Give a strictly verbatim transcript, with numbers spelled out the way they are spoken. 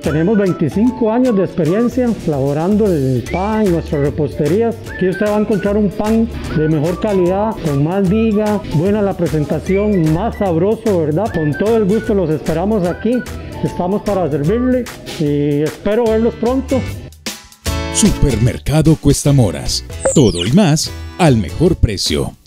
tenemos veinticinco años de experiencia elaborando el pan y nuestras reposterías. Aquí usted va a encontrar un pan de mejor calidad, con más viga, buena la presentación, más sabroso, ¿verdad? Con todo el gusto los esperamos aquí. Estamos para servirle y espero verlos pronto. Supermercado Cuesta Moras. Todo y más al mejor precio.